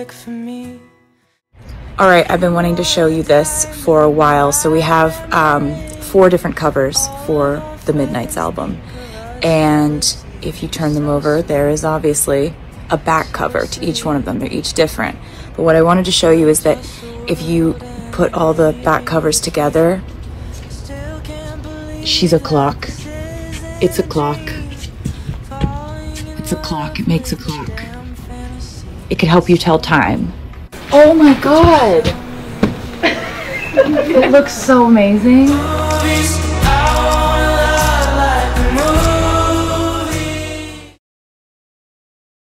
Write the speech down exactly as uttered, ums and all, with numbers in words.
music for me. All right, I've been wanting to show you this for a while. So we have um, four different covers for the Midnights album. And if you turn them over, there is obviously a back cover to each one of them. They're each different. But what I wanted to show you is that if you put all the back covers together, she's a clock. It's a clock. It's a clock. It makes a clock. It could help you tell time. Oh my God! It looks so amazing.